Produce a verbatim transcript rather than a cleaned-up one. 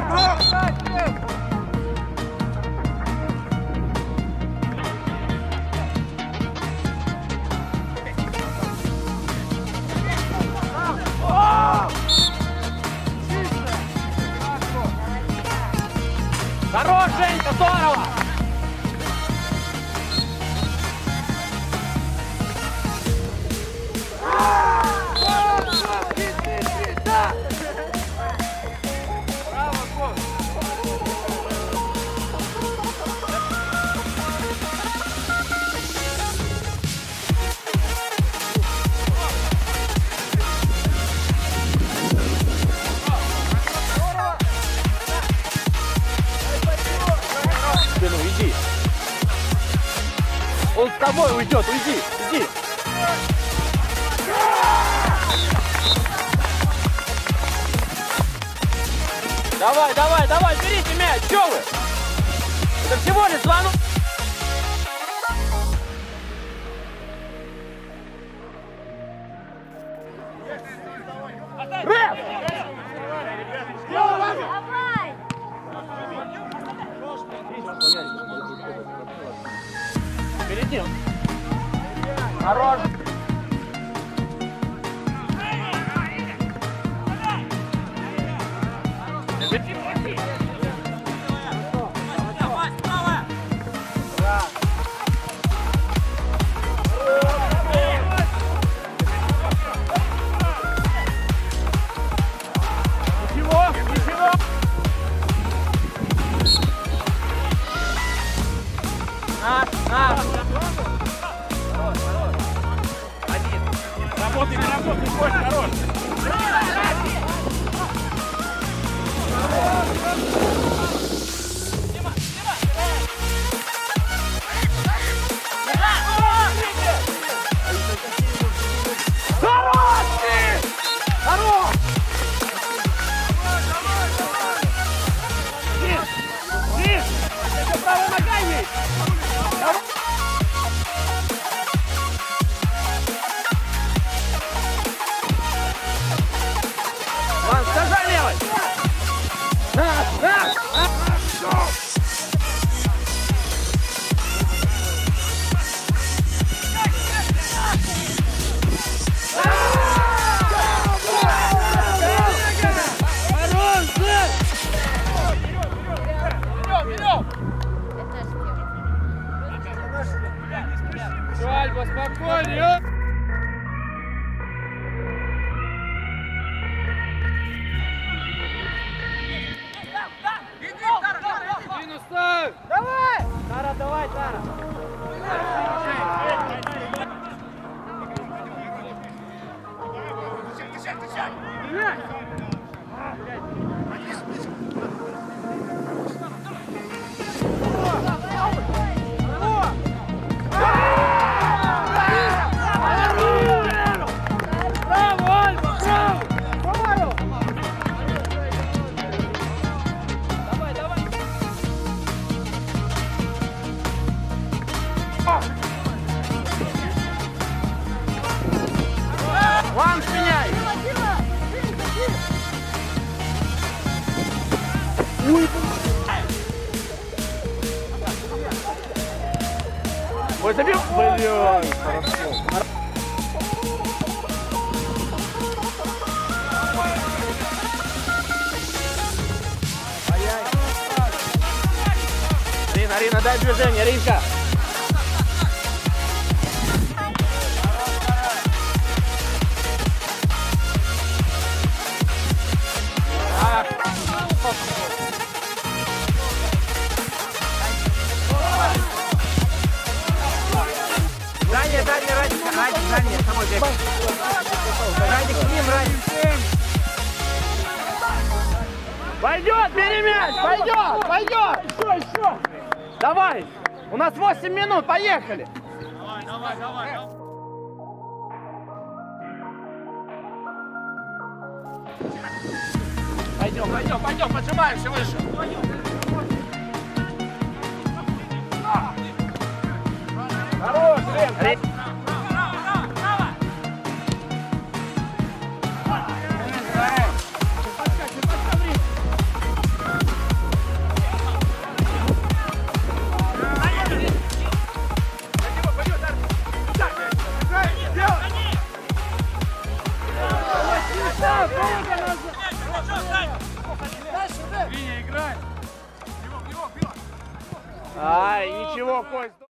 Хорош, Женька, здорово! Иди. Он с тобой уйдет, уйди, иди. Давай, давай, давай, берите мяч, что вы? Это всего лишь звонок. Рэп! Впереди. Хорош. Работай, не работай, Коль, хорош! Хорош ты! Хорош! Низ! Низ! Это правая нога есть! Ладно, скажи левой! А, а, а. Альба, спокойнее! Минус ставь! Давай! Тара, давай, Тара! Ван, меняй! Ой, забил! Блин, хорошо. Рина, Рина, дай движение, Ринка! Дальше, дальше, Радик, Радик, дальше, самой бег. Радик, к ним, Радик. Пойдет, бери мяч, пойдет, пойдет. Еще, еще. Давай, у нас восемь минут, поехали. Давай, давай, давай. Пойдем, пойдем, пойдем, поджимаемся выше. Хорош, Рен! круто назад. Виня, играй. Ай, ничего, Кость.